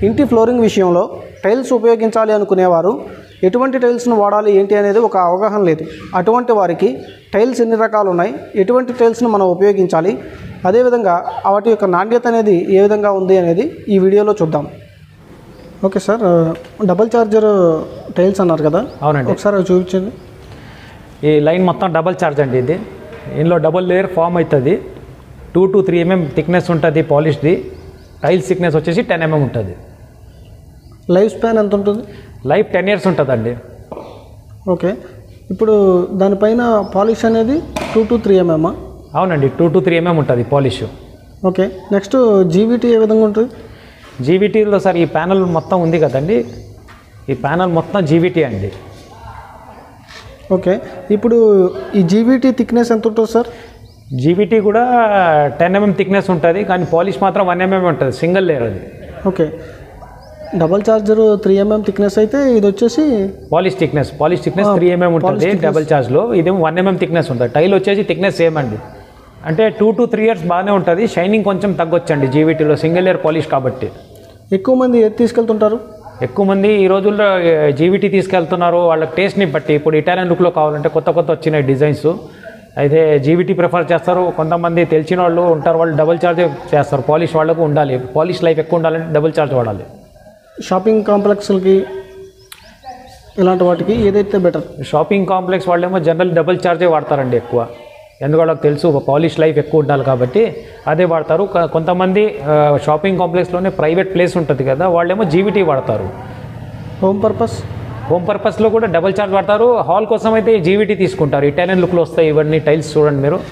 ఇంటి ఫ్లోరింగ్ విషయంలో టైల్స్ ఉపయోగించాలి అనుకునేవారు ఎటువంటి టైల్స్ను వాడాలి ఏంటి అనేది ఒక అవగాహన లేదు. అటువంటి వారికి టైల్స్ ఎన్ని రకాలు ఉన్నాయి, ఎటువంటి టైల్స్ను మనం ఉపయోగించాలి, అదేవిధంగా వాటి యొక్క నాణ్యత అనేది ఏ విధంగా ఉంది అనేది ఈ వీడియోలో చూద్దాం. Okay sir, double charger tiles అన్నారు కదా? అవునండి. ఒకసారి చూపించండి. ఈ లైన్ మొత్తం డబల్ చార్జ్ అండి. ఇందులో డబుల్ లేయర్ ఫామ్ అవుతుంది. 2 to 3 mm థిక్నెస్ ఉంటుంది పాలిష్ది. టైల్స్ థిక్నెస్ వచ్చేసి 10 mm ఉంటుంది. లైఫ్ స్పాన్ ఎంత ఉంటుంది? లైఫ్ 10 years ఉంటుందండి. ఓకే, ఇప్పుడు దానిపైన పాలిష్ అనేది 2 to 3 mm? అవునండి, 2 to 3 mm ఉంటుంది పాలిష్. ఓకే, నెక్స్ట్ జీవిటీ ఏ విధంగా ఉంటుంది? జీవిటీలో సార్ ఈ ప్యానల్ మొత్తం ఉంది కదండి, ఈ ప్యానల్ మొత్తం జీవిటీ అండి. ఓకే, ఇప్పుడు ఈ జీవిటీ థిక్నెస్ ఎంత ఉంటుంది సార్? జీవిటీ కూడా 10 mm థిక్నెస్ ఉంటుంది, కానీ పాలిష్ మాత్రం 1 mm ఉంటుంది, సింగిల్ లేయర్ అది. Okay, double charger 3 mm thickness అయితే ఇది వచ్చేసి పాలిష్ థిక్నెస్ 3 mm ఉంటుంది డబల్ చార్జ్లో. ఇదేమో 1 mm థిక్నెస్ ఉంటుంది. టైల్ వచ్చేసి థిక్నెస్ సేమ్ అండి. అంటే 2 to 3 years బాగానే ఉంటుంది. షైనింగ్ కొంచెం తగ్గొచ్చండి జీవిటీలో, సింగిల్ లేయర్ పాలిష్ కాబట్టి. ఎక్కువ మంది ఏది తీసుకెళ్తుంటారు? ఎక్కువ మంది ఈ రోజుల్లో జీవిటీ తీసుకెళ్తున్నారు వాళ్ళ టేస్ట్ని బట్టి. ఇప్పుడు ఇటాలియన్ లుక్లో కావాలంటే కొత్త వచ్చినాయి డిజైన్స్, అయితే జీవిటీ ప్రిఫర్ చేస్తారు. కొంతమంది తెలిసిన వాళ్ళు ఉంటారు, వాళ్ళు డబుల్ చార్జ్ చేస్తారు. పాలిష్ వాళ్ళకు ఉండాలి, పాలిష్ లైఫ్ ఎక్కువ ఉండాలంటే డబుల్ చార్జ్ వాడాలి. షాపింగ్ కాంప్లెక్స్లకి ఇలాంటి వాటికి ఏదైతే బెటర్? షాపింగ్ కాంప్లెక్స్ వాళ్ళేమో జనరల్ డబుల్ చార్జే వాడతారండి ఎక్కువ, ఎందుకు వాళ్ళకి తెలుసు పాలిష్ లైఫ్ ఎక్కువ ఉండాలి కాబట్టి అదే వాడతారు. కొంతమంది షాపింగ్ కాంప్లెక్స్లోనే ప్రైవేట్ ప్లేస్ ఉంటుంది కదా, వాళ్ళేమో జీవిటీ వాడతారు. హోమ్ పర్పస్లో కూడా డబుల్ చార్జ్ వాడతారు. హాల్ కోసం అయితే జీవిటీ తీసుకుంటారు. ఇటాలియన్ లుక్లో వస్తాయి ఇవన్నీ టైల్స్, చూడండి మీరు.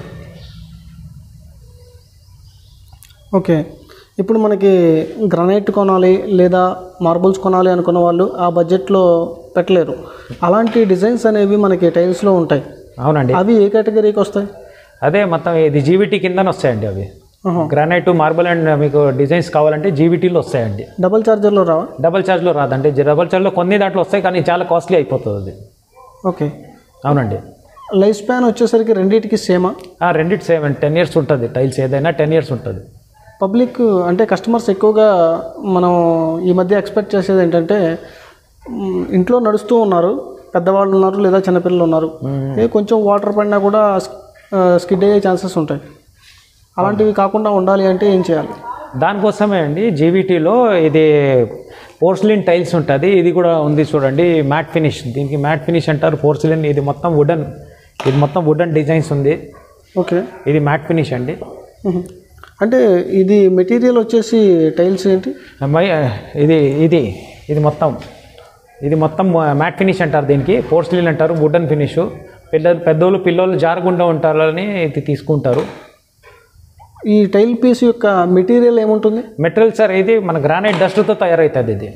ఓకే, ఇప్పుడు మనకి గ్రానైట్ కొనాలి లేదా మార్బుల్స్ కొనాలి అనుకున్న వాళ్ళు ఆ బడ్జెట్లో పెట్టలేరు. అలాంటి డిజైన్స్ అనేవి మనకి టైల్స్లో ఉంటాయి. అవునండి. అవి ఏ కేటగిరీకి వస్తాయి? అదే మొత్తం ఇది జీవిటీ కిందనే వస్తాయండి అవి. గ్రానైట్, మార్బుల్ అండ్ మీకు డిజైన్స్ కావాలంటే జీవిటీలో వస్తాయండి. డబల్ చార్జర్లో రావా? డబల్ చార్జ్లో రాదండి. డబల్ చార్జ్లో కొన్ని దాంట్లో వస్తాయి, కానీ చాలా కాస్ట్లీ అయిపోతుంది అది. ఓకే, అవునండి. లైఫ్ స్పాన్ వచ్చేసరికి రెండింటికి సేమా? రెండింటి సేమ్ అండి. 10 years ఉంటుంది. టైల్స్ ఏదైనా 10 years ఉంటుంది. పబ్లిక్ అంటే కస్టమర్స్ ఎక్కువగా మనం ఈ మధ్య ఎక్స్పెక్ట్ చేసేది ఏంటంటే, ఇంట్లో నడుస్తూ ఉన్నారు, పెద్దవాళ్ళు ఉన్నారు లేదా చిన్నపిల్లలు ఉన్నారు, కొంచెం వాటర్ పడినా కూడా స్కిడ్ అయ్యే ఛాన్సెస్ ఉంటాయి. అలాంటివి కాకుండా ఉండాలి అంటే ఏం చేయాలి? దానికోసమే అండి జీవిటీలో ఇది పోర్సిలిన్ టైల్స్ ఉంటుంది. ఇది కూడా ఉంది చూడండి, మ్యాట్ ఫినిష్. దీనికి మ్యాట్ ఫినిష్ అంటారు. పోర్సిలిన్ ఇది మొత్తం వుడెన్ డిజైన్స్ ఉంది. ఓకే, ఇది మ్యాట్ ఫినిష్ అండి. అంటే ఇది మెటీరియల్ వచ్చేసి టైల్స్ ఏంటి? ఇది మొత్తం మ్యాట్ ఫినిష్ అంటారు. దీనికి పోర్సిలిన్ అంటారు, వుడెన్ ఫినిష్. పిల్లలు జారకుండా ఉంటారని ఇది తీసుకుంటారు. ఈ టైల్ పీస్ యొక్క మెటీరియల్ ఏముంటుంది? మెటీరియల్ సార్ ఇది మన గ్రానైట్ డస్ట్తో తయారవుతుంది. ఇది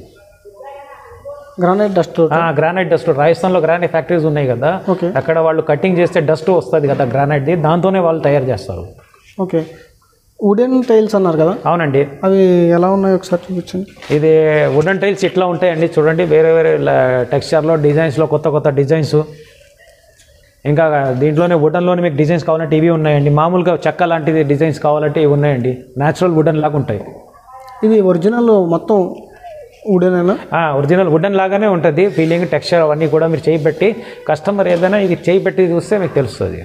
గ్రానైట్ డస్ట్. రాజస్థాన్లో గ్రానైట్ ఫ్యాక్టరీస్ ఉన్నాయి కదా, అక్కడ వాళ్ళు కటింగ్ చేస్తే డస్ట్ వస్తుంది కదా గ్రానైట్ది, దాంతోనే వాళ్ళు తయారు చేస్తారు. ఓకే, వుడెన్ టైల్స్ అన్నారు కదా? అవునండి. అవి ఎలా ఉన్నాయి ఒకసారి చూపించండి. ఇది వుడెన్ టైల్స్ ఇట్లా ఉంటాయండి చూడండి, వేరే టెక్స్చర్లో, డిజైన్స్లో, కొత్త డిజైన్స్. ఇంకా దీంట్లోనే వుడెన్లోనే మీకు డిజైన్స్ కావాలంటే ఇవి ఉన్నాయండి. మామూలుగా చెక్క లాంటిది డిజైన్స్ కావాలంటే ఇవి ఉన్నాయండి. న్యాచురల్ వుడెన్ లాగా ఉంటాయి. ఇది ఒరిజినల్ మొత్తం వుడెనేనా? ఒరిజినల్ వుడెన్ లాగానే ఉంటుంది. ఫీలింగ్, టెక్స్చర్ అవన్నీ కూడా మీరు చేయి పెట్టి, కస్టమర్ ఏదైనా ఇది చేయి పెట్టి చూస్తే మీకు తెలుస్తుంది.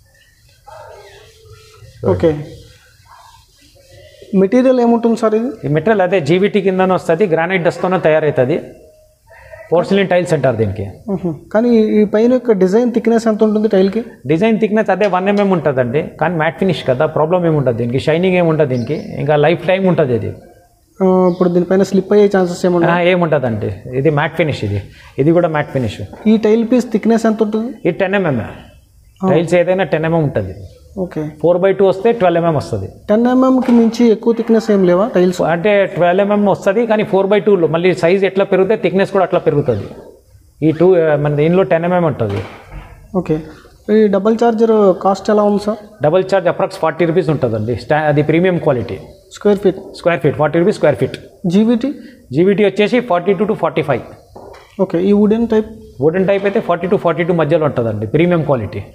ఓకే, మెటీరియల్ ఏముంటుంది సార్ ఇది? ఈ మెటీరియల్ అదే జీవిటీ కిందనే వస్తుంది, గ్రానైట్ డస్ట్తోనే తయారవుతుంది. పోర్సిలిన్ టైల్స్ అంటారు దీనికి. కానీ ఈ పైన యొక్క డిజైన్ థిక్నెస్ ఎంత ఉంటుంది టైల్కి? డిజైన్ థిక్నెస్ అదే 1 mm ఉంటుందండి. కానీ మ్యాట్ ఫినిష్ కదా, ప్రాబ్లం ఏముంటుంది దీనికి, షైనింగ్ ఏముంటుంది దీనికి, ఇంకా లైఫ్ టైం ఉంటుంది ఇది. ఇప్పుడు దీనిపైన స్లిప్ అయ్యే ఛాన్సెస్ ఏముంటుందండి. ఇది మ్యాట్ ఫినిష్. ఇది కూడా మ్యాట్ ఫినిష్. ఈ టైల్ పీస్ థిక్నెస్ ఎంత ఉంటుంది? ఇది 10 mm. టైల్స్ ఏదైనా 10 mm ఉంటుంది. ఓకే, 4/2 వస్తే 12 mm వస్తుంది. 10 mmకి మించి ఎక్కువ థిక్నెస్ ఏం లేవా టైల్స్? అంటే 12 mm వస్తుంది, కానీ 4/2లో మళ్ళీ సైజ్ ఎట్లా పెరిగితే థిక్నెస్ కూడా అట్లా పెరుగుతుంది. మన దీనిలో 10 mm ఉంటుంది. ఓకే, ఈ డబల్ చార్జర్ కాస్ట్ ఎలా ఉంది sir? Double charge approx 40 rupees ఉంటుందండి. అది premium quality. Square feet 40 rupees square feet. GVT వచ్చేసి 42 to 45. ఓకే, ఈ వుడెన్ టైప్ అయితే 40 to 42 మధ్యలో ఉంటుందండి, ప్రీమియం క్వాలిటీ.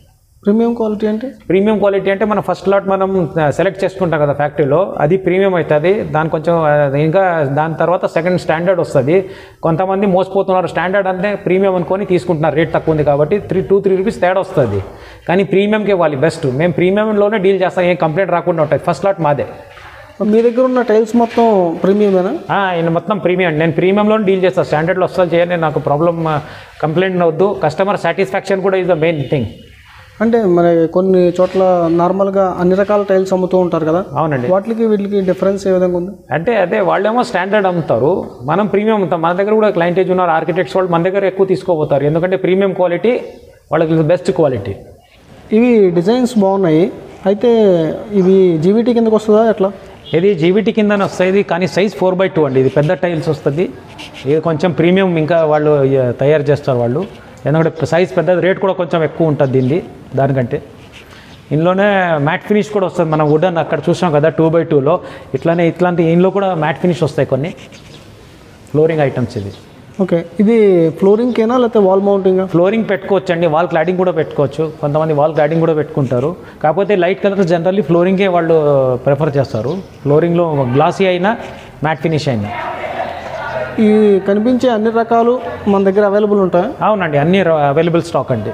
ప్రీమియం క్వాలిటీ అంటే ప్రీమియం క్వాలిటీ అంటే మనం ఫస్ట్ లాట్ మనం సెలెక్ట్ చేసుకుంటాం కదా ఫ్యాక్టరీలో, అది ప్రీమియం అవుతుంది. దాని కొంచెం ఇంకా దాని తర్వాత సెకండ్ స్టాండర్డ్ వస్తుంది. కొంతమంది మోసపోతున్నారు, స్టాండర్డ్ అంటే ప్రీమియం అనుకొని తీసుకుంటున్నారు, రేట్ తక్కువ ఉంది కాబట్టి 2-3 రూపీస్ తేడా వస్తుంది. కానీ ప్రీమియంకి ఇవ్వాలి బెస్ట్. మేము ప్రీమియంలోనే డీల్ చేస్తాం, ఏం కంప్లైంట్ రాకుండా ఉంటుంది. ఫస్ట్ లాట్ మాదే. మీ దగ్గర ఉన్న టైల్స్ మొత్తం ప్రీమియమేనా? నేను మొత్తం ప్రీమియం అండి. నేను ప్రీమియంలో డీల్ చేస్తాను, స్టాండర్డ్లో వస్తుంది చేయని నాకు ప్రాబ్లం, కంప్లైంట్ అవద్దు. కస్టమర్ సాటిస్ఫాక్షన్ కూడా ఈజ్ ద మెయిన్ థింగ్. అంటే మరి కొన్ని చోట్ల నార్మల్గా అన్ని రకాల టైల్స్ అమ్ముతూ ఉంటారు కదా. అవునండి. వీటికి డిఫరెన్స్ ఏ విధంగా ఉంది? అంటే అదే వాళ్ళేమో స్టాండర్డ్ అమ్ముతారు, మనం ప్రీమియం అమ్ముతాం. మన దగ్గర కూడా క్లయింటేజ్ ఉన్నారు, ఆర్కిటెక్ట్స్ వాళ్ళు మన దగ్గర ఎక్కువ తీసుకోపోతారు, ఎందుకంటే ప్రీమియం క్వాలిటీ వాళ్ళకి బెస్ట్ క్వాలిటీ. ఇవి డిజైన్స్ బాగున్నాయి, అయితే ఇవి జీవీటీ కిందకు వస్తుందా ఎట్లా? ఇది జీవీటీ కిందనే వస్తుంది, కానీ సైజ్ 4x2 అండి. ఇది పెద్ద టైల్స్ వస్తుంది. ఇది కొంచెం ప్రీమియం ఇంకా వాళ్ళు తయారు చేస్తారు వాళ్ళు, ఎందుకంటే సైజ్ పెద్దది, రేట్ కూడా కొంచెం ఎక్కువ ఉంటుంది దీన్ని దానికంటే. ఇందులోనే మ్యాట్ ఫినిష్ కూడా వస్తుంది. మనం వుడన్ అక్కడ చూసాం కదా 2x2లో, ఇట్లాంటి ఇందులో కూడా మ్యాట్ ఫినిష్ వస్తాయి కొన్ని ఫ్లోరింగ్ ఐటమ్స్. ఇది ఓకే, ఇది ఫ్లోరింగ్కేనా లేకపోతే వాల్ మౌంటింగ్? ఫ్లోరింగ్ పెట్టుకోవచ్చు అండి, వాల్ క్లాడింగ్ కూడా పెట్టుకోవచ్చు. కొంతమంది వాల్ క్లాడింగ్ కూడా పెట్టుకుంటారు, కాకపోతే లైట్ కలర్ జనరల్లీ ఫ్లోరింగే వాళ్ళు ప్రిఫర్ చేస్తారు. ఫ్లోరింగ్లో గ్లాసీ అయినా మ్యాట్ ఫినిష్ అయినా. ఈ కనిపించే అన్ని రకాలు మన దగ్గర అవైలబుల్ ఉంటాయి? అవునండి, అన్ని అవైలబుల్ స్టాక్ అండి.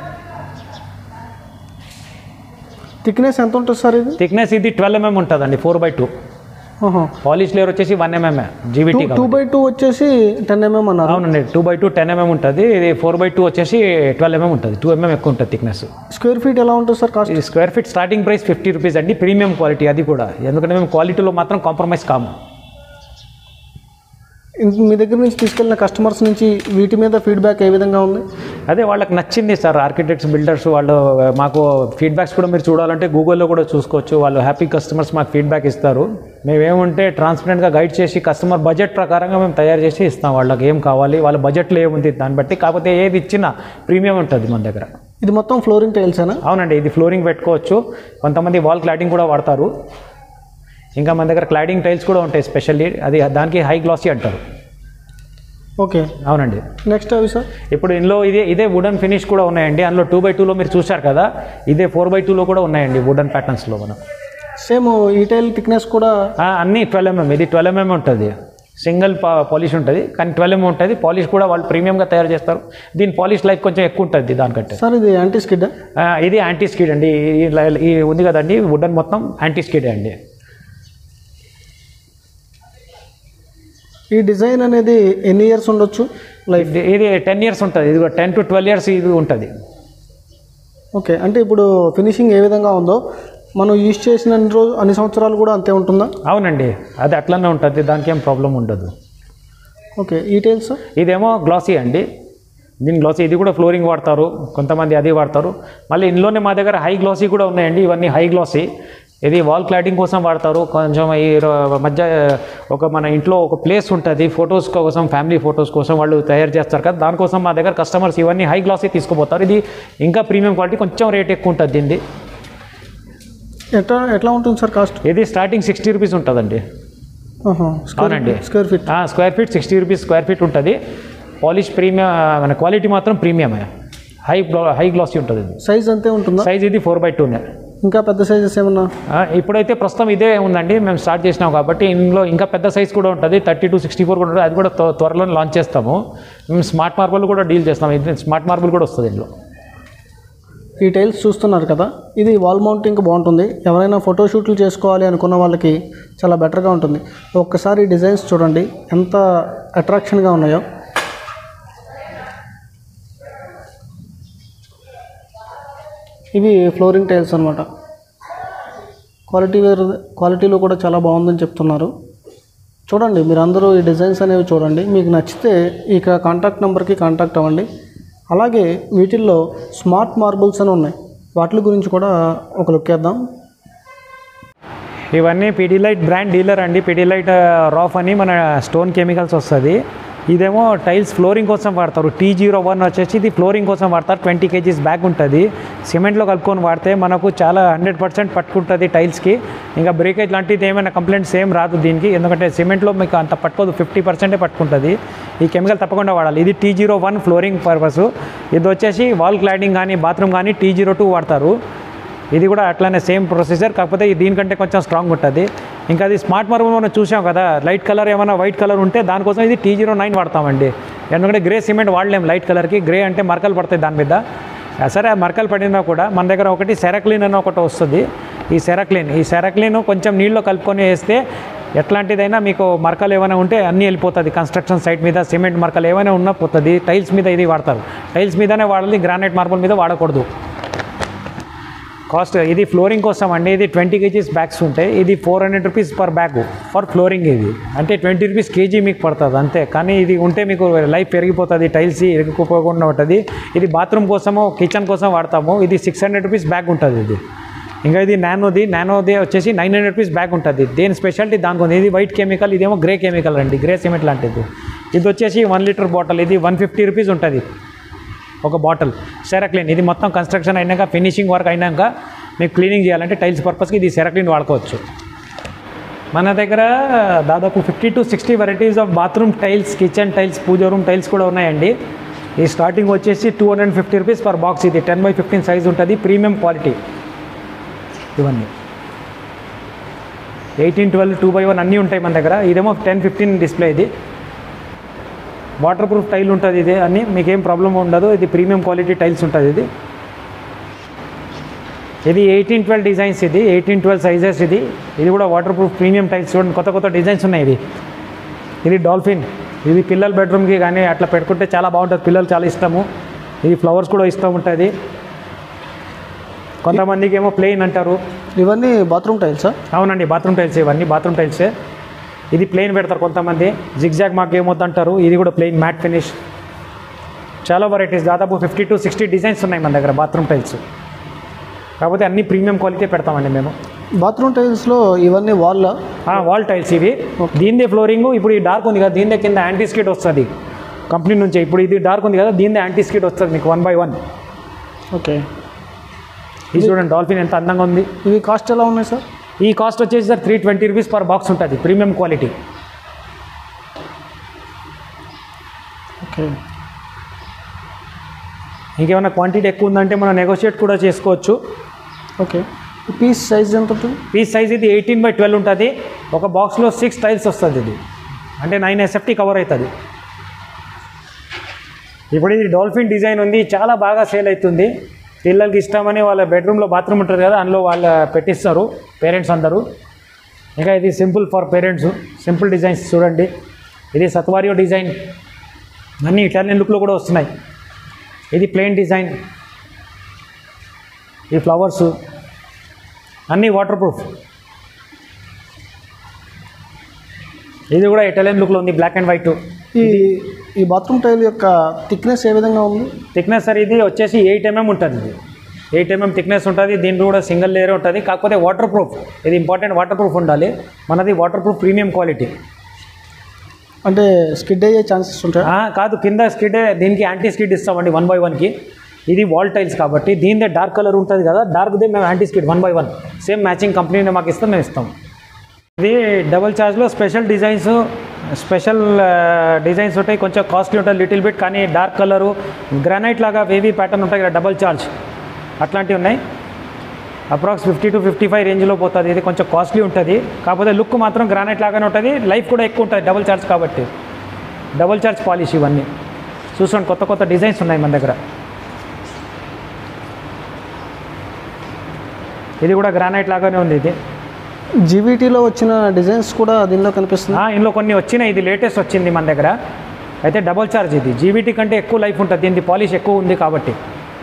థిక్నెస్ ఎంత ఉంటుంది సార్ ఇది? థిక్నెస్ ఇది 12 mm ఉంటుందండి, 4x2. పాలిష్ లేయర్ వచ్చేసి 1 mm జీవీటీ. 2x2 వచ్చేసి 10 mm అన్నారు. అవునండి, 2x2 10 mm ఉంటుంది. ఇది 4x2 వచ్చేసి 12 mm ఉంటుంది, 2 mm ఎక్కువ ఉంటుంది థిక్నెస్. స్క్వేర్ ఫీట్ ఎలా ఉంటుంది సార్ కాస్ట్? ఇది square feet starting price 50 rupees అండి, ప్రీమియం క్వాలిటీ అది కూడా, ఎందుకంటే మేము క్వాలిటీలో మాత్రం కాంప్రమైజ్ కాము. మీ దగ్గర నుంచి తీసుకెళ్ళిన కస్టమర్స్ నుంచి వీటి మీద ఫీడ్బ్యాక్ ఏ విధంగా ఉంది? అదే వాళ్ళకి నచ్చింది సార్. ఆర్కిటెక్ట్స్, బిల్డర్స్ వాళ్ళు మాకు ఫీడ్బ్యాక్స్ కూడా మీరు చూడాలంటే గూగుల్లో కూడా చూసుకోవచ్చు. వాళ్ళు హ్యాపీ కస్టమర్స్ మాకు ఫీడ్బ్యాక్ ఇస్తారు. మేమేముంటే ట్రాన్స్పరెంట్గా గైడ్ చేసి కస్టమర్ బడ్జెట్ ప్రకారంగా మేము తయారు చేసి ఇస్తాం. వాళ్ళకి ఏం కావాలి, వాళ్ళ బడ్జెట్లో ఏముంది దాన్ని బట్టి. కాకపోతే ఏది ఇచ్చినా ప్రీమియం ఉంటుంది మన దగ్గర. ఇది మొత్తం ఫ్లోరింగ్ టైల్సేనా? అవునండి, ఇది ఫ్లోరింగ్ పెట్టుకోవచ్చు. కొంతమంది వాల్ క్లాడింగ్ కూడా వాడతారు. ఇంకా మన దగ్గర క్లాడింగ్ టైల్స్ కూడా ఉంటాయి స్పెషల్లీ, అది దానికి హై గ్లాసీ అంటారు. ఓకే, అవునండి. నెక్స్ట్ అవి సార్, ఇప్పుడు ఇందులో ఇదే వుడన్ ఫినిష్ కూడా ఉన్నాయండి. అందులో 2x2లో మీరు చూశారు కదా, ఇదే 4x2లో కూడా ఉన్నాయండి వుడన్ ప్యాటర్న్స్లో. మనం సేమ్ ఈ టైల్ థిక్నెస్ కూడా అన్నీ 12 mm. ఇది 12 mm ఉంటుంది, సింగిల్ పాలిష్ ఉంటుంది, కానీ 12 mm ఉంటుంది. పాలిష్ కూడా వాళ్ళు ప్రీమియంగా తయారు చేస్తారు. దీని పాలిష్ లైఫ్ కొంచెం ఎక్కువ ఉంటుంది దానికంటే. సార్ ఇది యాంటీ స్కిడ్? ఇది యాంటీ స్కిడ్ అండి. ఈ ఉంది కదండి వుడన్ మొత్తం యాంటీ స్కిడ్ అండి. ఈ డిజైన్ అనేది ఎన్ని ఇయర్స్ ఉండొచ్చు లైఫ్? ఇది 10 years ఉంటుంది. ఇది 10 to 12 years ఇది ఉంటుంది. ఓకే, అంటే ఇప్పుడు ఫినిషింగ్ ఏ విధంగా ఉందో మనం యూజ్ చేసిన అన్ని సంవత్సరాలు కూడా అంతే ఉంటుందా? అవునండి, అది అట్లనే ఉంటుంది, దానికి ఏం ప్రాబ్లం ఉండదు. ఓకే, ఈ టైల్స్? ఇదేమో గ్లాసీ అండి. దీని గ్లాసీ, ఇది కూడా ఫ్లోరింగ్ వాడతారు, కొంతమంది అది వాడతారు. మళ్ళీ ఇందులోనే మా దగ్గర హై గ్లాసీ కూడా ఉన్నాయండి. ఇవన్నీ హై గ్లాసీ. ఇది వాల్ క్లాడింగ్ కోసం వాడతారు. కొంచెం ఈ మధ్య మన ఇంట్లో ఒక ప్లేస్ ఉంటుంది ఫొటోస్ కోసం, ఫ్యామిలీ ఫొటోస్ కోసం వాళ్ళు తయారు చేస్తారు కదా, దానికోసం మా దగ్గర కస్టమర్స్ ఇవన్నీ హై గ్లాసీ తీసుకుపోతారు. ఇది ఇంకా ప్రీమియం క్వాలిటీ, కొంచెం రేట్ ఎక్కువ ఉంటుంది దీన్ని. ఎట్లా ఉంటుంది సార్ కాస్ట్? ఇది స్టార్టింగ్ 60 రూపీస్ ఉంటుందండి. అవునండి, square feet 60 rupees square feet ఉంటుంది. పాలిష్ ప్రీమియం, మన క్వాలిటీ మాత్రం ప్రీమియమే, హై గ్లాసీ ఉంటుంది. సైజ్ అంతే ఉంటుందా? సైజ్ ఇది 4x2. ఇంకా పెద్ద సైజెస్ ఏమన్నా? ఇప్పుడైతే ప్రస్తుతం ఇదే ఉందండి, మేము స్టార్ట్ చేసినాం కాబట్టి. ఇందులో ఇంకా పెద్ద సైజ్ కూడా ఉంటుంది, 30 to 64 కూడా ఉంటుంది. అది కూడా త్వరలో లాంచ్ చేస్తాము. మేము స్మార్ట్ మార్బుల్ కూడా డీల్ చేస్తాము. ఇది స్మార్ట్ మార్బుల్ కూడా వస్తుంది ఇందులో. ఈ టైల్స్ చూస్తున్నారు కదా, ఇది వాల్ మౌంటింగ్ బాగుంటుంది. ఎవరైనా ఫోటోషూట్లు చేసుకోవాలి అనుకున్న వాళ్ళకి చాలా బెటర్గా ఉంటుంది. ఒక్కసారి డిజైన్స్ చూడండి ఎంత అట్రాక్షన్గా ఉన్నాయో. ఇవి ఫ్లోరింగ్ టైల్స్ అనమాట. క్వాలిటీలో కూడా చాలా బాగుందని చెప్తున్నారు. చూడండి, మీరు అందరూ ఈ డిజైన్స్ అనేవి చూడండి. మీకు నచ్చితే ఇక కాంటాక్ట్ నెంబర్కి కాంటాక్ట్ అవ్వండి. అలాగే వీటిల్లో స్మార్ట్ మార్బుల్స్ అని ఉన్నాయి, వాటి గురించి కూడా ఒక లుక్ వేద్దాం. ఇవన్నీ పిడిలైట్ బ్రాండ్ డీలర్ అండి. పిడిలైట్ రాఫ్ అని మన స్టోన్ కెమికల్స్ వస్తుంది. ఇదేమో టైల్స్ ఫ్లోరింగ్ కోసం వాడతారు. T01 వచ్చేసి ఇది ఫ్లోరింగ్ కోసం వాడతారు. 20 kgs బ్యాగ్ ఉంటుంది. సిమెంట్లో కలుపుకొని వాడితే మనకు చాలా 100% పట్టుకుంటుంది టైల్స్కి. ఇంకా బ్రేకేజ్ లాంటిది ఏమైనా కంప్లైంట్స్ ఏం రాదు దీనికి, ఎందుకంటే సిమెంట్లో మీకు అంత పట్టుకోదు, 50% పట్టుకుంటుంది. ఈ కెమికల్ తప్పకుండా వాడాలి. ఇది T01 ఫ్లోరింగ్ పర్పస్. ఇది వచ్చేసి వాల్ క్లాడింగ్ కానీ బాత్రూమ్ కానీ T02 వాడతారు. ఇది కూడా అట్లానే సేమ్ ప్రొసీజర్, కాకపోతే దీనికంటే కొంచెం స్ట్రాంగ్ ఉంటుంది. ఇంకా అది స్మార్ట్ మార్బుల్ మనం చూసాం కదా, లైట్ కలర్ ఏమైనా వైట్ కలర్ ఉంటే దానికోసం ఇది T09 వాడతామండి. ఎందుకంటే గ్రే సిమెంట్ వాడలేం లైట్ కలర్కి, గ్రే అంటే మరకలు పడతాయి దాని మీద. సరే ఆ మరకలు పడినా కూడా మన దగ్గర ఒకటి సెరాక్లిన్ అని ఒకటి వస్తుంది. ఈ సెరాక్లిన్ కొంచెం నీళ్ళలో కలుపుకొని వేస్తే ఎట్లాంటిదైనా మీకు మరకలు ఏమైనా ఉంటే అన్నీ వెళ్ళిపోతుంది. కన్స్ట్రక్షన్ సైట్ మీద సిమెంట్ మరకలు ఏమైనా ఉన్నా పోతుంది. టైల్స్ మీద ఇది వాడతారు, టైల్స్ మీదనే వాడాలి, గ్రానైట్ మార్బుల్ మీద వాడకూడదు. కాస్ట్ ఇది ఫ్లోరింగ్ కోసం అండి. ఇది 20 kgs బ్యాగ్స్ ఉంటాయి. ఇది 400 rupees per bag for flooring. ఇది అంటే 20 రూపీస్ కేజీ మీకు పడుతుంది అంతే. కానీ ఇది ఉంటే మీకు లైఫ్ పెరిగిపోతుంది, టైల్స్ ఎరిగిపోకుండా ఉంటుంది. ఇది బాత్రూమ్ కోసము కిచెన్ కోసం వాడతాము. ఇది 600 రూపీస్ బ్యాగ్ ఉంటుంది. ఇది ఇంకా ఇది నానోది వచ్చేసి 900 రూపీస్ బ్యాగ్ ఉంటుంది. దేని స్పెషాలిటీ దానికి ఉంది. ఇది వైట్ కెమికల్, ఇదేమో గ్రే కెమికల్ అండి, గ్రే సిమెంట్ లాంటిది. ఇది వచ్చేసి 1 లీటర్ బాటిల్, ఇది 150 రూపీస్ ఉంటుంది ఒక బాటిల్. సెరాక్లిన్ ఇది మొత్తం కన్స్ట్రక్షన్ అయినాక ఫినిషింగ్ వర్క్ అయినాక మీకు క్లీనింగ్ చేయాలంటే టైల్స్ పర్పస్కి ఇది సెరాక్లిన్ వాడుకోవచ్చు. మన దగ్గర దాదాపు 50 to 60 varieties of bathroom tiles, kitchen tiles, puja room tiles కూడా ఉన్నాయండి. ఈ స్టార్టింగ్ వచ్చేసి 250 రూపీస్ పర్ బాక్స్. ఇది 10x15 సైజ్ ఉంటుంది, ప్రీమియం క్వాలిటీ. ఇవన్నీ 18, 12, 2x1 అన్నీ ఉంటాయి మన దగ్గర. ఇదేమో 10-15 డిస్ప్లే. ఇది వాటర్ ప్రూఫ్ టైల్ ఉంటుంది. ఇది అన్నీ మీకేం ప్రాబ్లం ఉండదు. ఇది ప్రీమియం క్వాలిటీ టైల్స్ ఉంటుంది. ఇది 18-12 డిజైన్స్. ఇది 18-12 సైజెస్. ఇది కూడా వాటర్ ప్రూఫ్ ప్రీమియం టైల్స్. చూడండి కొత్త డిజైన్స్ ఉన్నాయి. ఇది డాల్ఫిన్. ఇది పిల్లల బెడ్రూమ్కి కానీ అట్లా పెట్టుకుంటే చాలా బాగుంటుంది, పిల్లలు చాలా ఇష్టము. ఇది ఫ్లవర్స్ కూడా ఇష్టం ఉంటుంది. కొంతమందికి ఏమో ప్లెయిన్ అంటారు. ఇవన్నీ బాత్రూమ్ టైల్సా? అవునండి, బాత్రూమ్ టైల్స్. ఇవన్నీ బాత్రూమ్ టైల్సే. ఇది ప్లెయిన్ పెడతారు కొంతమంది, జిగ్జాగ్ మాకు ఏమొద్దంటారు. ఇది కూడా ప్లెయిన్ మ్యాట్ ఫినిష్. చాలా వెరైటీస్, దాదాపు 50 to 60 డిజైన్స్ ఉన్నాయి మన దగ్గర బాత్రూమ్ టైల్స్. కాకపోతే అన్ని ప్రీమియం క్వాలిటీ పెడతామండి మేము. బాత్రూమ్ టైల్స్లో ఇవన్నీ వాల్ టైల్స్. ఇవి దీనిదే ఫ్లోరింగ్. ఇప్పుడు ఈ డార్క్ ఉంది కదా, దీనిదే కింద యాంటీ స్కిడ్ వస్తుంది కంపెనీ నుంచి. ఇప్పుడు ఇది డార్క్ ఉంది కదా, దీనిదే యాంటీ స్కిడ్ వస్తుంది మీకు 1x1. ఓకే. ఇది చూడండి డాల్ఫిన్ ఎంత అందంగా ఉంది. ఇవి కాస్ట్ ఎలా ఉన్నాయి సార్? ఈ కాస్ట్ వచ్చేసి సార్ 320 రూపీస్ పర్ బాక్స్ ఉంటుంది, ప్రీమియం క్వాలిటీ. ఓకే. ఇంకేమైనా క్వాంటిటీ ఎక్కువ ఉందంటే మనం నెగోషియేట్ కూడా చేసుకోవచ్చు. ఓకే. పీస్ సైజ్ ఎంత ఉంటుంది? పీస్ సైజ్ ఇది 18x12 ఉంటుంది. ఒక బాక్స్లో 6 టైల్స్ వస్తుంది. ఇది అంటే 9 SFT కవర్ అవుతుంది. ఇప్పుడు ఇది డాల్ఫిన్ డిజైన్ ఉంది, చాలా బాగా సేల్ అవుతుంది. పిల్లలకి ఇష్టమని వాళ్ళ బెడ్రూమ్లో బాత్రూమ్ ఉంటుంది కదా, అందులో వాళ్ళు పెట్టిస్తారు పేరెంట్స్ అందరూ. ఇంకా ఇది simple for parents, simple designs. చూడండి ఇది సత్వారియో డిజైన్, అన్నీ ఇటాలియన్ లుక్లో కూడా వస్తున్నాయి. ఇది ప్లెయిన్ డిజైన్. ఈ ఫ్లవర్స్ అన్నీ వాటర్ ప్రూఫ్. ఇది కూడా ఇటాలియన్ లుక్లో ఉంది, బ్లాక్ అండ్ వైట్. ఈ బాత్రూమ్ టైల్ యొక్క థిక్నెస్ ఏ విధంగా ఉంది? థిక్నెస్ సార్ ఇది వచ్చేసి 8 mm ఉంటుంది. ఇది 8 mm థిక్నెస్ ఉంటుంది. దీంట్లో కూడా సింగిల్ లేయర్ ఉంటుంది. కాకపోతే వాటర్ ప్రూఫ్, ఇది ఇంపార్టెంట్, వాటర్ ప్రూఫ్ ఉండాలి. మనది వాటర్ ప్రూఫ్ ప్రీమియం క్వాలిటీ. అంటే స్కిడ్ అయ్యే ఛాన్సెస్ ఉంటాయి? కాదు, కింద స్కిడ్. దీనికి యాంటీ స్కిడ్ ఇస్తామండి 1x1కి. ఇది వాల్ టైల్స్ కాబట్టి దీనిదే డార్క్ కలర్ ఉంటుంది కదా, డార్క్దే మేము anti skid 1x1 same matching కంపెనీనే మాకు ఇస్తాం, మేము ఇస్తాం. ఇది డబుల్ ఛార్జ్లో స్పెషల్ డిజైన్స్ ఉంటాయి. కొంచెం కాస్ట్లీ ఉంటుంది లిటిల్ బిట్, కానీ డార్క్ కలరు గ్రానైట్ లాగా వేవీ ప్యాటర్న్ ఉంటాయి కదా, డబుల్ ఛార్జ్ అట్లాంటివి ఉన్నాయి. అప్రాక్స్ 50 to 55 రేంజ్లో పోతుంది. ఇది కొంచెం కాస్ట్లీ ఉంటుంది, కాకపోతే లుక్ మాత్రం గ్రానైట్ లాగానే ఉంటుంది. లైఫ్ కూడా ఎక్కువ ఉంటుంది డబుల్ ఛార్జ్ కాబట్టి. డబుల్ ఛార్జ్ పాలిష్ ఇవన్నీ. చూసుకోండి కొత్త డిజైన్స్ ఉన్నాయి మన దగ్గర. ఇది కూడా గ్రానైట్ లాగానే ఉంది. ఇది జీవీటీలో వచ్చిన డిజైన్స్ కూడా దీనిలో కనిపిస్తుంది. ఇందులో కొన్ని వచ్చినాయి. ఇది లేటెస్ట్ వచ్చింది మన దగ్గర. అయితే డబుల్ ఛార్జ్. ఇది జీవీటీ కంటే ఎక్కువ లైఫ్ ఉంటుంది, దీనికి పాలిష్ ఎక్కువ ఉంది కాబట్టి.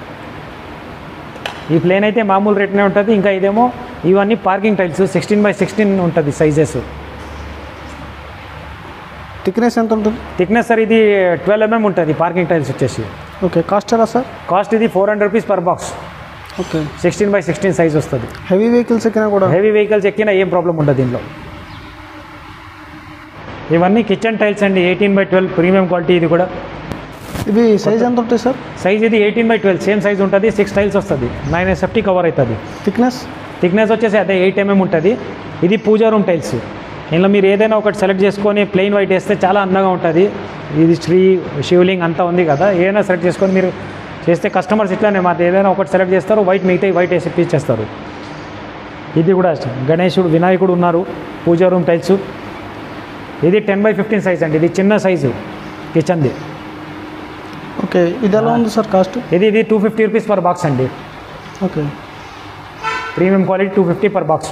ఈ ప్లేన్ అయితే మామూలు రేట్నే ఉంటుంది. ఇంకా ఇదేమో ఇవన్నీ పార్కింగ్ టైల్స్ 16x16 ఉంటుంది సైజెస్. థిక్నెస్ ఎంత ఉంటుంది? థిక్నెస్ సార్ ఇది 12 mm ఉంటుంది పార్కింగ్ టైల్స్ వచ్చేసి. ఓకే. కాస్ట్ ఎలా సార్? కాస్ట్ ఇది 400 rupees per box. Okay. 16x16 size వస్తుంది. హెవీ వెహికల్స్ ఎక్కినా ఏం ప్రాబ్లం ఉండదు దీనిలో. ఇవన్నీ కిచెన్ టైల్స్ అండి, 18x12 ప్రీమియం క్వాలిటీ. ఇది కూడా ఇవి సైజ్ ఎంత ఉంటుంది సార్? సైజ్ ఇది 18x12 సేమ్ సైజ్ ఉంటుంది. 6 టైల్స్ వస్తుంది, 9 SFT కవర్ అవుతుంది. థిక్నెస్ వచ్చేసి అదే 8 mm ఉంటుంది. ఇది పూజా రూమ్ టైల్స్. ఇందులో మీరు ఏదైనా ఒకటి సెలెక్ట్ చేసుకొని ప్లెయిన్ వైట్ వేస్తే చాలా అందంగా ఉంటుంది. ఇది శివలింగ్ అంతా ఉంది కదా, ఏదైనా సెలెక్ట్ చేసుకొని మీరు చేస్తే కస్టమర్స్ ఇట్లానే మాది ఏదైనా ఒకటి సెలెక్ట్ చేస్తారు, వైట్ మిగతా వైట్ వేసి ఇచ్చేస్తారు. ఇది కూడా గణేశుడు వినాయకుడు ఉన్నారు, పూజా రూమ్ టైల్స్. ఇది 10x15 సైజ్ అండి, ఇది చిన్న సైజు కిచెన్ది. ఓకే, ఇది ఎలా ఉంది సార్ కాస్ట్? ఇది 250 రూపీస్ పర్ బాక్స్ అండి. Okay, premium quality 250 per box.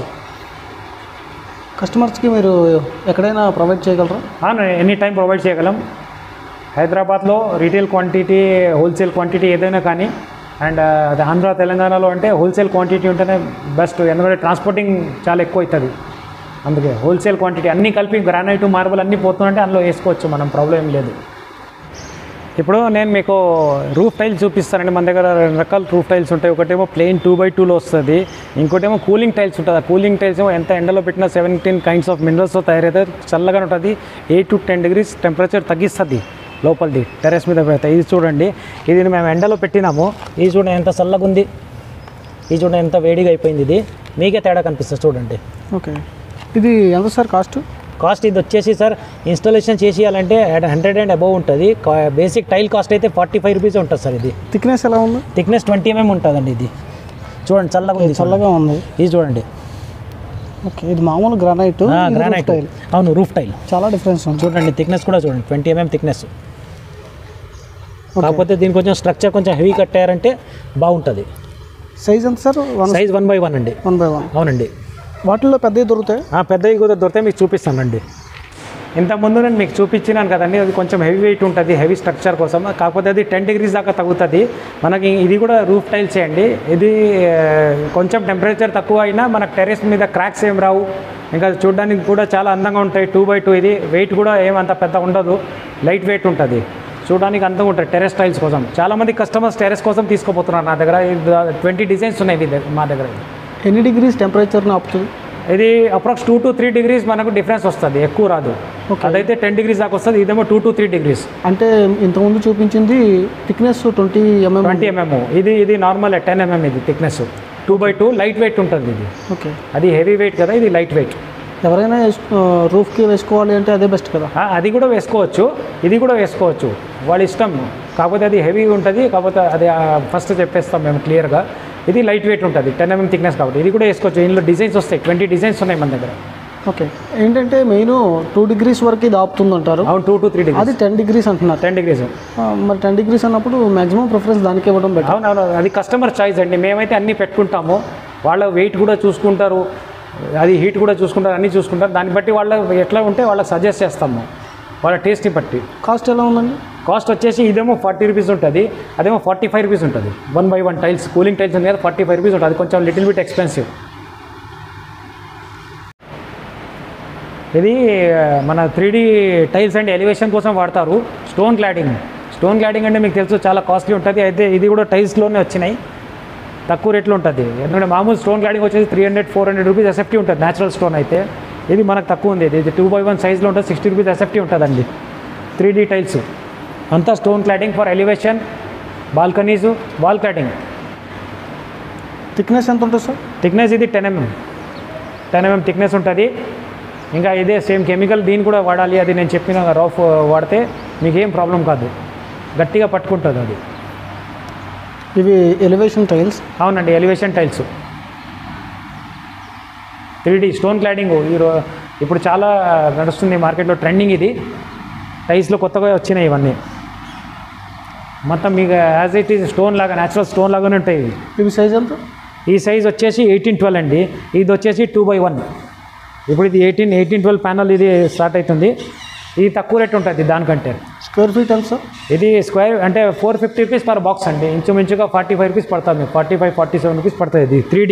కస్టమర్స్కి మీరు ఎక్కడైనా ప్రొవైడ్ చేయగలరా? ఎనీ టైం ప్రొవైడ్ చేయగలం. హైదరాబాద్లో రీటైల్ క్వాంటిటీ, హోల్సేల్ క్వాంటిటీ ఏదైనా కానీ, అండ్ అది ఆంధ్ర తెలంగాణలో అంటే హోల్సేల్ క్వాంటిటీ ఉంటేనే బెస్ట్. ఎందుకంటే ట్రాన్స్పోర్టింగ్ చాలా ఎక్కువ అవుతుంది, అందుకే హోల్సేల్ క్వాంటిటీ అన్నీ కలిపి గ్రానైట్ మార్బల్ అన్నీ పోతుందంటే అందులో వేసుకోవచ్చు మనం, ప్రాబ్లం ఏం లేదు. ఇప్పుడు నేను మీకు రూఫ్ టైల్స్ చూపిస్తానండి. మన దగ్గర 2 రకాల రూఫ్ టైల్స్ ఉంటాయి. ఒకటేమో ప్లెయిన్ 2x2లో వస్తుంది, ఇంకోటేమో కూలింగ్ టైల్స్ ఉంటుంది. ఆ కూలింగ్ టైల్స్ ఏమో ఎంత ఎండలో పెట్టినా 17 కైండ్స్ ఆఫ్ మినరల్స్తో తయారైతే చల్లగా ఉంటుంది. 8 to 10 degrees టెంపరేచర్ తగ్గిస్తుంది లోపలిది, టెరెస్ మీద పెడతాయి. ఇది చూడండి, ఇది మేము ఎండలో పెట్టినాము. ఇది చూడండి ఎంత చల్లగా ఉంది, ఇది చూడండి ఎంత వేడిగా అయిపోయింది. ఇది మీకే తేడా కనిపిస్తుంది చూడండి. ఓకే, ఇది ఎంత సార్ కాస్ట్? ఇది వచ్చేసి సార్ ఇన్స్టాలేషన్ చేసేయాలంటే 100 and above ఉంటుంది. బేసిక్ టైల్ కాస్ట్ అయితే 45 రూపీస్ ఉంటుంది సార్. ఇది థిక్నెస్ ఎలా ఉంది? థిక్నెస్ 20 mm ఉంటుందండి. ఇది చూడండి చల్లగా ఉంది, చల్లగా ఉంది. ఇది చూడండి. ఓకే, ఇది మామూలు గ్రానైట్. గ్రానైట్ టైల్, అవును రూఫ్ టైల్. చాలా డిఫరెన్స్ ఉంది. చూడండి థిక్నెస్ కూడా చూడండి 20 mm థిక్నెస్. కాకపోతే దీని కొంచెం స్ట్రక్చర్ కొంచెం హెవీ కట్టారంటే బాగుంటుంది. సైజ్ ఎంత సార్? సైజ్ 1x1 అండి. 1x1, అవునండి. వాటిల్లో పెద్దవి దొరుకుతాయి? పెద్దవి కూడా దొరికితే మీకు చూపిస్తానండి. ఇంతకుముందు నేను మీకు చూపించినాను కదండి, అది కొంచెం హెవీ వెయిట్ ఉంటుంది, హెవీ స్ట్రక్చర్ కోసం. కాకపోతే అది 10 degrees దాకా తగ్గుతుంది మనకి. ఇది కూడా రూఫ్ టైల్స్ అండి. ఇది కొంచెం టెంపరేచర్ తక్కువ అయినా మనకు టెరెస్ మీద క్రాక్స్ ఏం రావు, ఇంకా చూడడానికి కూడా చాలా అందంగా ఉంటాయి. 2x2 ఇది. వెయిట్ కూడా ఏమంత పెద్ద ఉండదు, లైట్ వెయిట్ ఉంటుంది, చూడడానికి అందంగా ఉంటుంది టెరెస్ టైల్స్ కోసం. చాలామంది కస్టమర్స్ టెరెస్ కోసం తీసుకోపోతున్నారు నా దగ్గర. 20 డిజైన్స్ ఉన్నాయి మా దగ్గర. ఎన్ని డిగ్రీస్ టెంపరేచర్ని ఆపుతుంది? ఇది అప్రాక్స్ 2 to 3 degrees మనకు డిఫరెన్స్ వస్తుంది, ఎక్కువ రాదు. అదైతే 10 degrees దాకా వస్తుంది, ఇదేమో 2 to 3 degrees. అంటే ఇంతకుముందు చూపించింది థిక్నెస్ 20 mm. ఇది నార్మల్ 10 mm. ఇది థిక్నెస్ 2x2 లైట్ వెయిట్ ఉంటుంది ఇది. ఓకే, అది హెవీ వెయిట్ కదా, ఇది లైట్ వెయిట్. ఎవరైనా రూఫ్కి వేసుకోవాలి అంటే అదే బెస్ట్ కదా? అది కూడా వేసుకోవచ్చు, ఇది కూడా వేసుకోవచ్చు, వాళ్ళ ఇష్టం. కాకపోతే అది హెవీ ఉంటుంది, కాకపోతే అది ఫస్ట్ చెప్పేస్తాం మేము క్లియర్గా. ఇది లైట్ వెయిట్ ఉంటుంది, 10 mm థిక్నెస్ కాబట్టి ఇది కూడా వేసుకోవచ్చు. ఇందులో డిజైన్స్ వస్తాయి, 20 డిజైన్స్ ఉన్నాయి మన దగ్గర. ఓకే, ఏంటంటే మెయిన్ 2 degrees వరకు ఇది ఆపుతుంది అంటారు. అవును, 2 to 3 degrees. అది 10 degrees అంటున్నారు. 10 degrees. మరి 10 degrees అన్నప్పుడు మాక్సిమం ప్రిఫరెన్స్ దానికి ఇవ్వడం బెటర్. అవునవును, అది కస్టమర్ చాయిస్ అండి. మేమైతే అన్నీ పెట్టుకుంటాము, వాళ్ళ వెయిట్ కూడా చూసుకుంటారు, అది హీట్ కూడా చూసుకుంటారు, అన్నీ చూసుకుంటారు. దాన్ని బట్టి వాళ్ళ ఎట్లా ఉంటే వాళ్ళకి సజెస్ట్ చేస్తాము, వాళ్ళ టేస్ట్ని బట్టి. కాస్ట్ ఎలా ఉందండి? కాస్ట్ వచ్చేసి ఇదేమో 40 రూపీస్ ఉంటుంది, అదేమో 45 రూపీస్ ఉంటుంది. 1x1 టైల్స్, కూలింగ్ టైల్స్ ఉంది కదా, 45 రూపీస్ ఉంటుంది. అది కొంచెం లిటిల్ బిట్ ఎక్స్పెన్సివ్. ఇది మన 3D టైల్స్ అండ్ ఎలివేషన్ కోసం వాడతారు. స్టోన్ క్లాడింగ్ అంటే మీకు తెలుసు చాలా కాస్ట్లీ ఉంటుంది. అయితే ఇది కూడా టైల్స్లోనే వచ్చినాయి, తక్కువ రేట్లో ఉంటుంది. ఎందుకంటే మామూలు స్టోన్ క్లాడింగ్ వచ్చేసి 300-400 రూపీస్ ఎస్ఎఫ్టీ ఉంటుంది న్యాచురల్ స్టోన్ అయితే. ఇది మనకు తక్కువ ఉంది. ఇది 2x1 సైజ్లో ఉంటుంది, 60 రూపీస్ ఎస్ఎఫ్టీ ఉంటుందండి. 3D టైల్స్ అంతా stone cladding for elevation, balconies, wall cladding. Thickness ఎంత ఉంటుంది సార్? థిక్నెస్ ఇది 10 mm థిక్నెస్ ఉంటుంది. ఇంకా ఇదే సేమ్ కెమికల్ దీన్ని కూడా వాడాలి, అది నేను చెప్పిన రఫ్ వాడితే మీకు ఏం ప్రాబ్లం కాదు, గట్టిగా పట్టుకుంటుంది అది. ఇవి ఎలివేషన్ టైల్స్? అవునండి, elevation tiles 3D stone cladding ఇప్పుడు చాలా నడుస్తుంది మార్కెట్లో, ట్రెండింగ్ ఇది. టైల్స్లో కొత్తగా వచ్చినాయి ఇవన్నీ. మొత్తం మీకు యాజ్ ఇట్ ఈజ్ స్టోన్ లాగా, న్యాచురల్ స్టోన్ లాగానే ఉంటాయి. ఇవి సైజ్ ఎంత? ఈ సైజ్ వచ్చేసి 18-12 అండి. ఇది వచ్చేసి 2x1. ఇప్పుడు ఇది 18-12 ప్యానల్ ఇది స్టార్ట్ అవుతుంది. ఇది తక్కువ రేట్ ఉంటుంది దానికంటే. స్క్వేర్ ఫీట్ ఎంత సార్? ఇది స్క్వేర్ అంటే 450 రూపీస్ పర్ బాక్స్ అండి. ఇంచుమించుగా 45 రూపీస్ పడుతుంది, 45-47 రూపీస్ పడుతుంది. ఇది 3D.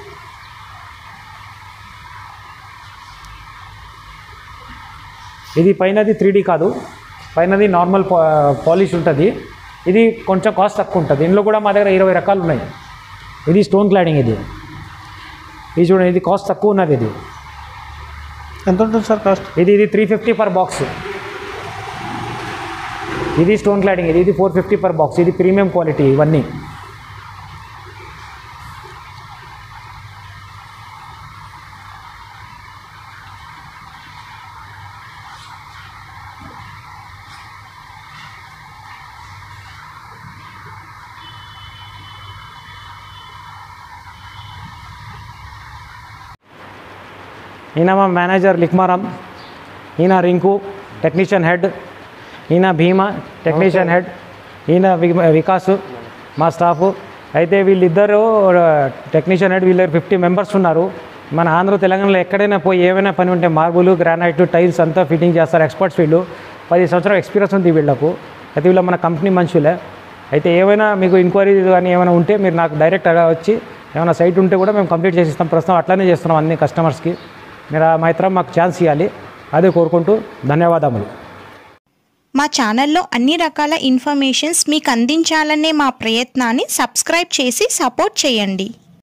ఇది పైనది 3D కాదు, పైనది నార్మల్ పాలిష్ ఉంటుంది. ఇది కొంచెం కాస్ట్ తక్కువ ఉంటుంది. ఇందులో కూడా మా దగ్గర 20 రకాలు ఉన్నాయి. ఇది స్టోన్ క్లాడింగ్. ఇది చూడండి, ఇది కాస్ట్ తక్కువ ఉన్నది. ఇది ఎంత ఉంటుంది సార్ కాస్ట్? ఇది 350 పర్ బాక్స్. ఇది స్టోన్ క్లాడింగ్. ఇది 450 పర్ బాక్స్. ఇది ప్రీమియం క్వాలిటీ ఇవన్నీ. ఈయన మా మేనేజర్ లిక్మారాం, ఈయన రింకు టెక్నీషియన్ హెడ్, ఈయన భీమా టెక్నీషియన్ హెడ్, ఈయన వికాసు మా స్టాఫ్. అయితే వీళ్ళిద్దరూ టెక్నీషియన్ హెడ్, వీళ్ళు 50 మెంబర్స్ ఉన్నారు. మన ఆంధ్ర తెలంగాణలో ఎక్కడైనా పోయి ఏమైనా పని ఉంటే మార్బుల్, గ్రానైట్, టైల్స్ అంతా ఫిట్టింగ్ చేస్తారు. ఎక్స్పర్ట్స్ వీళ్ళు. 10 సంవత్సరాల ఎక్స్పీరియన్స్ ఉంది వీళ్ళకు. అయితే వీళ్ళు మన కంపెనీ మనుషులే. అయితే ఏమైనా మీకు ఎంక్వైరీస్ కానీ ఏమైనా ఉంటే మీరు నాకు డైరెక్ట్గా వచ్చి ఏమైనా సైట్ ఉంటే కూడా మేము కంప్లీట్ చేసి ఇస్తాం. ప్రస్తుతం అట్లానే చేస్తున్నాం అన్ని కస్టమర్స్కి. మీరు మాకు ఛాన్స్ ఇవ్వాలి, అదే కోరుకుంటూ ధన్యవాదములు. మా ఛానల్లో అన్ని రకాల ఇన్ఫర్మేషన్స్ మీకు అందించాలనే మా ప్రయత్నాన్ని సబ్స్క్రైబ్ చేసి సపోర్ట్ చేయండి.